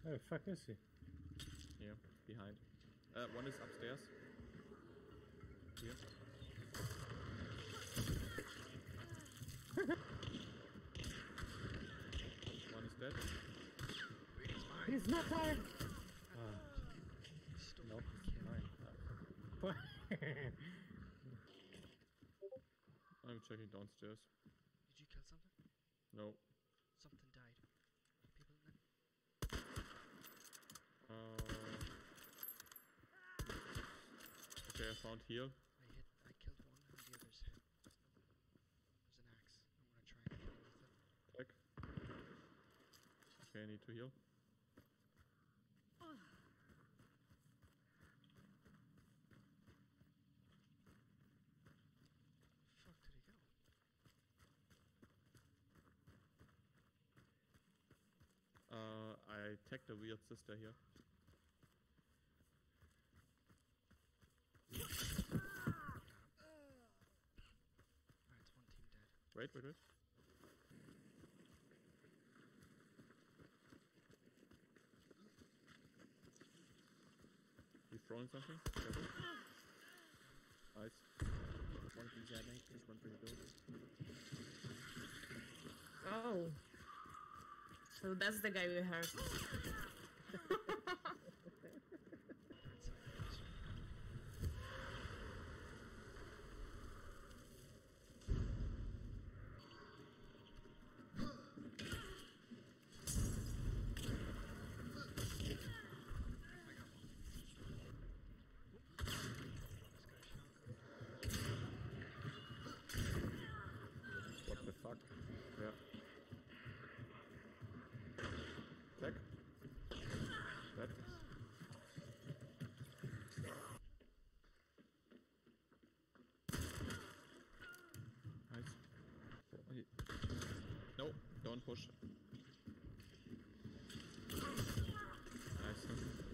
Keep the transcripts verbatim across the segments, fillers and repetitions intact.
Where the fuck is he? Here, behind. Uh, one is upstairs. Here. One is dead. He's not there! Uh, nope, it's mine. I'm checking downstairs. Did you kill something? No. Something died. People in there? Uh, okay, I found heal. I hit. I killed one, and the others hit. There's an axe. I'm gonna try and kill him with it. Attack. Okay, I need to heal. Fuck did he go? Uh, I tagged a weird sister here. Alright, it's one team dead. Wait, wait, wait. He's throwing something. Careful. Nice. One from Z, mate. Just run through the building. Oh. So that's the guy we heard. What the fuck? Yeah. Attack. Dead. Nice. Wait. No, don't push. Nice.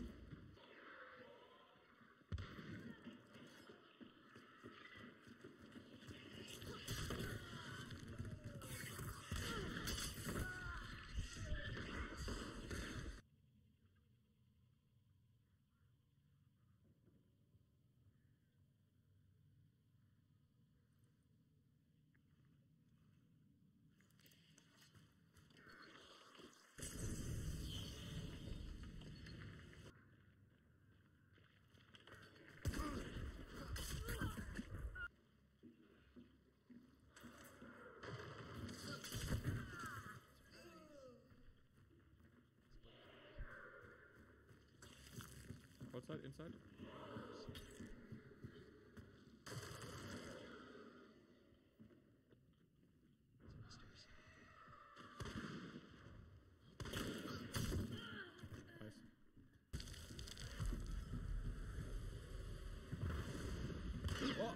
Outside, inside? It's on the stairs. Nice. Oh!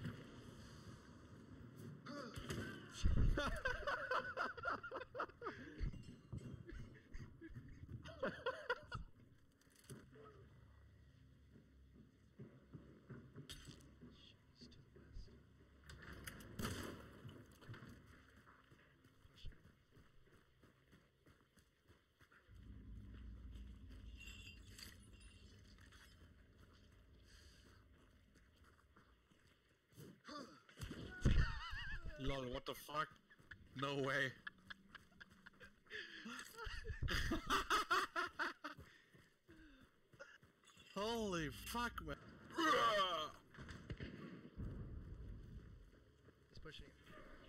She's to the west. Pushing him. Lol, what the fuck? No way. Holy fuck, man. He's pushing him.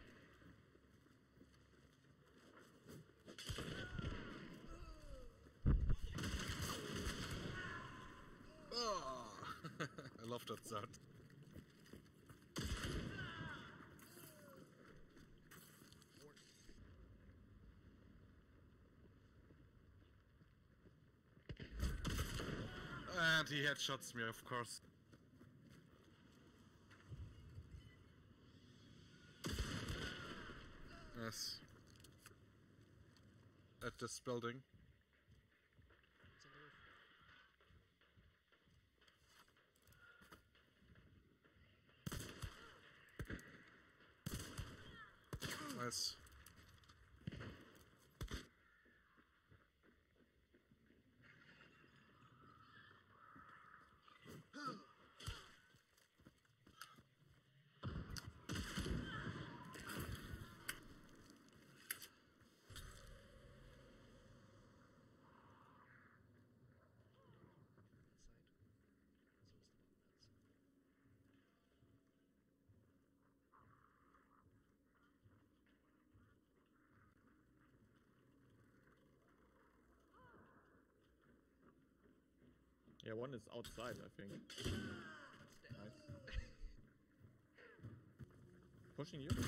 Oh. I love that sound. And he headshots me, of course. Yes. At this building. It's on the roof. Nice. Yeah, one is outside, I think. Nice. Pushing you.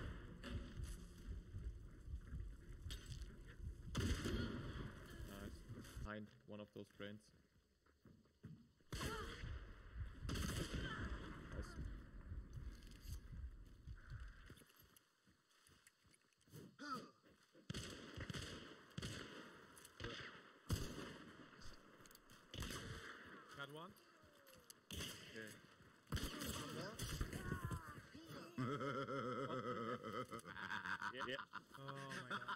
Nice. Behind one of those brains. Nice. Got one. Okay. Yeah, yeah. Oh my god.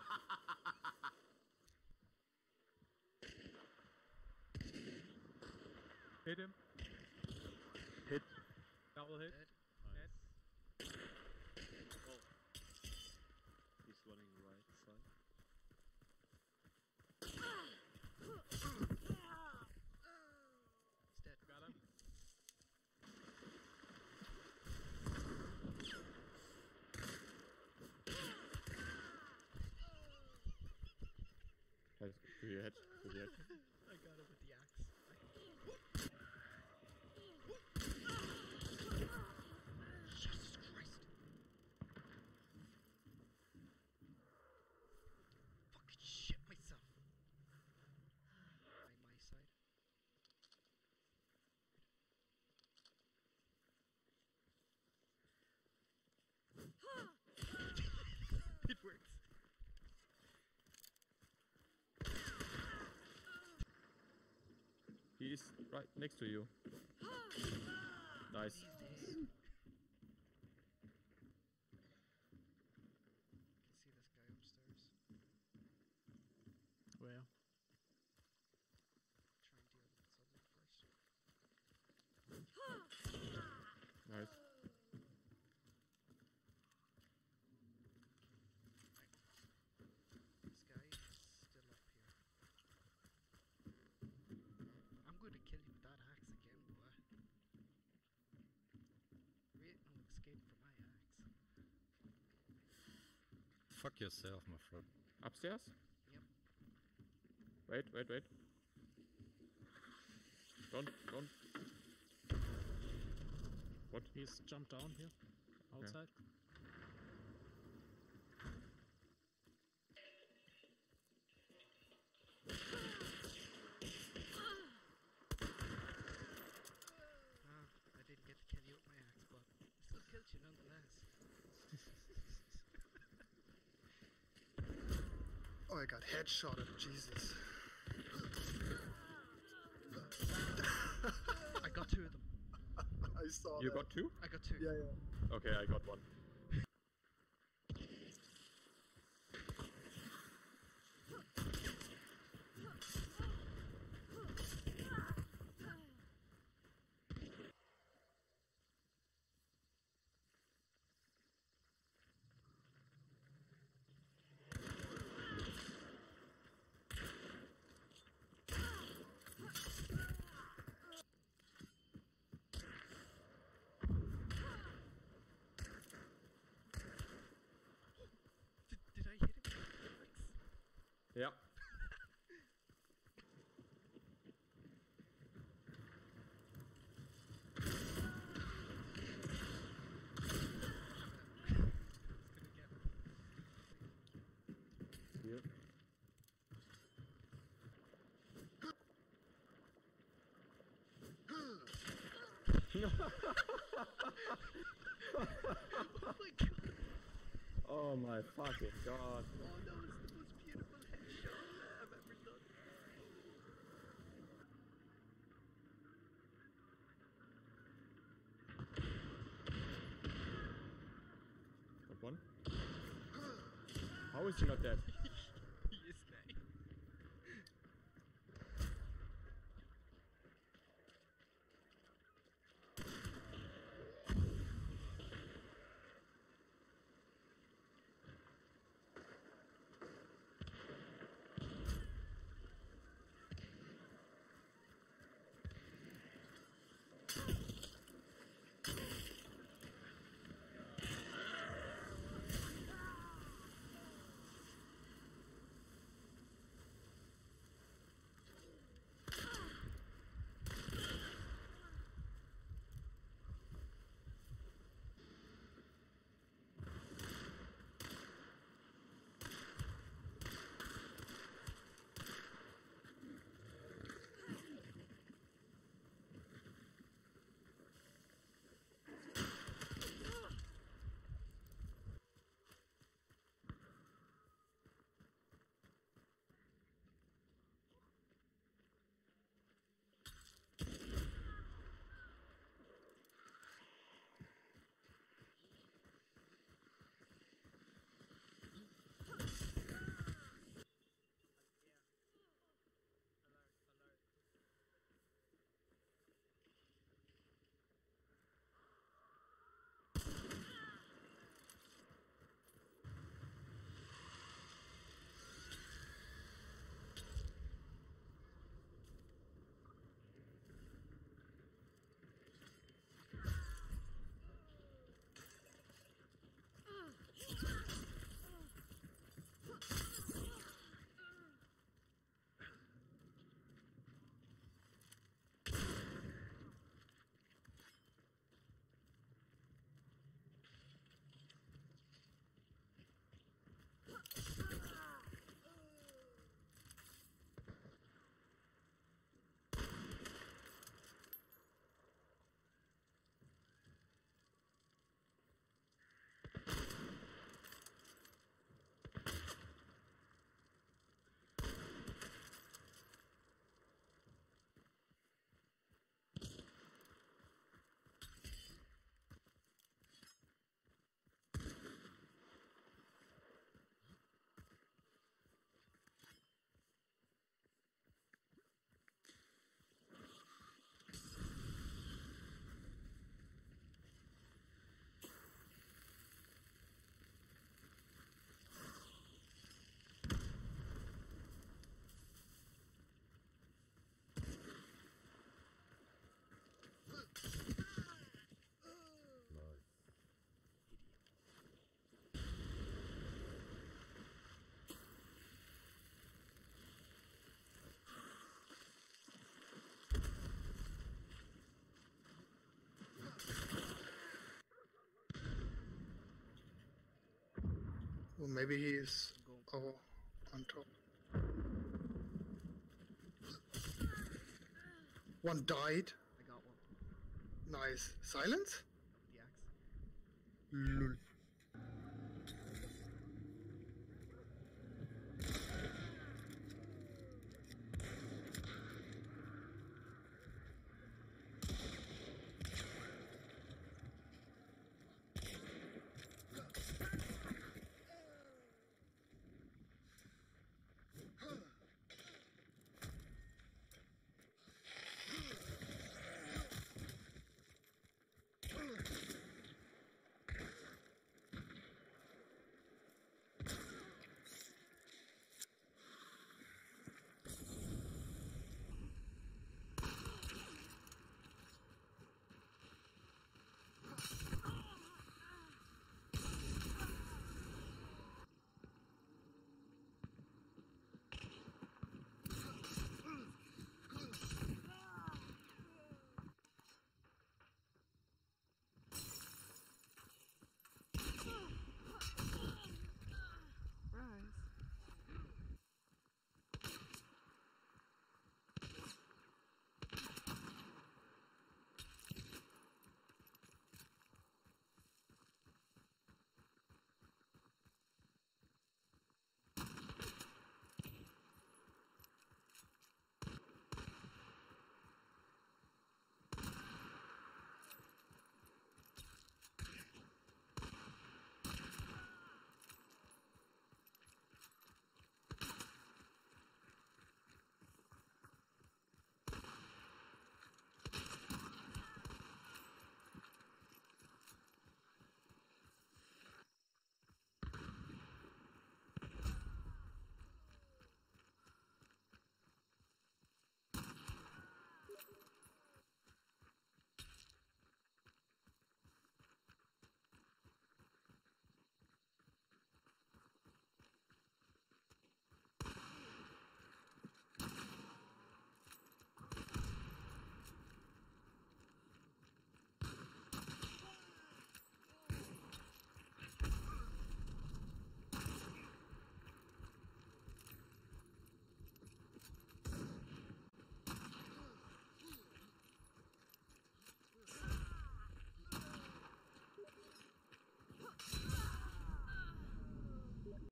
Hit him. Hit. Double hit. Dead. Dead. Oh. He's running right side. He's dead. Got him. Guys, to your head. To your head. I got him with the axe. Jesus Christ. Fucking shit myself. By my side. It works. He's right next to you. Nice. These days. Can see this guy upstairs. Where? Try and deal with something first. Nice. This guy is still up here. I'm going to kill you with that axe again, boy. Wait, no escape from my axe. Fuck yourself, my friend. Upstairs? Yep. Wait, wait, wait. Don't, don't. What? He's jumped down here. Outside. Ah, I didn't get to kill you with my axe, but I still killed you nonetheless. Oh, I got headshotted. Jesus. I got two of them. I saw You that. got two? I got two. Yeah, yeah. Okay, I got one. Did, did I hit him with the axe? Yeah. It's gonna get me. Here. Oh my god. Oh my fucking god. Oh, that was the most beautiful headshot I've ever done. Got one. How is he not dead? He is dead. Well, maybe he's I'm going. oh on top. One died. I got one. Nice. Silence? The axe. Lol.